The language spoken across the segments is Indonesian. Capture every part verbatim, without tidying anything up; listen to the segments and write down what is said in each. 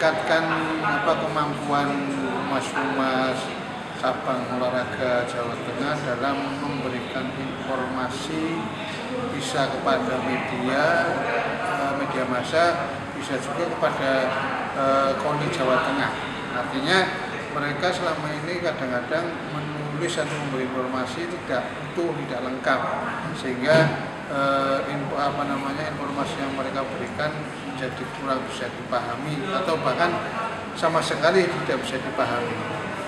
meningkatkan apa kemampuan humas-humas cabang olahraga Jawa Tengah dalam memberikan informasi bisa kepada media, media massa, bisa juga kepada KONI Jawa Tengah. Artinya mereka selama ini kadang-kadang menulis atau memberi informasi tidak utuh, tidak lengkap, sehingga eh, info, apa namanya informasi yang mereka berikan menjadi kurang bisa dipahami atau bahkan sama sekali tidak bisa dipahami.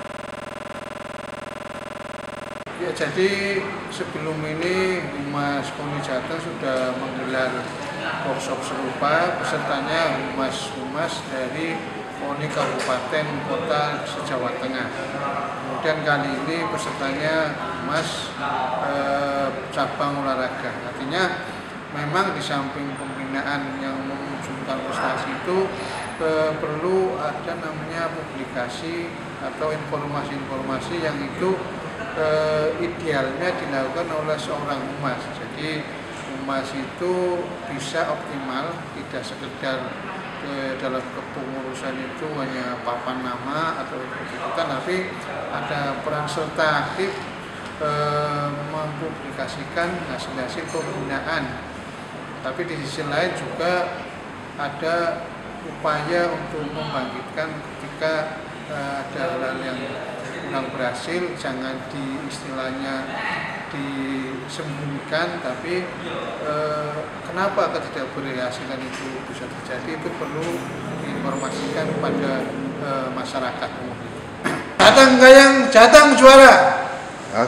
Ya, jadi sebelum ini Humas KONI Jateng sudah menggelar workshop serupa, pesertanya humas-humas dari KONI Kabupaten Kota se-Jawa Tengah. Kemudian kali ini pesertanya humas eh, cabang olahraga. Artinya memang di samping pembinaan yang mewujudkan prestasi itu eh, perlu ada namanya publikasi atau informasi-informasi yang itu eh, idealnya dilakukan oleh seorang humas. Jadi humas itu bisa optimal, tidak sekedar ke dalam kepengurusan itu hanya papan nama atau ikutan, tapi ada peran serta aktif e, mempublikasikan hasil-hasil pembinaan. Tapi di sisi lain juga ada upaya untuk membangkitkan ketika e, ada hal yang kurang berhasil, jangan di istilahnya disembunyikan, tapi eh, kenapa ketidakberhasilan itu bisa terjadi itu perlu diinformasikan kepada eh, masyarakat umum. Jateng Gayang, Jateng juara.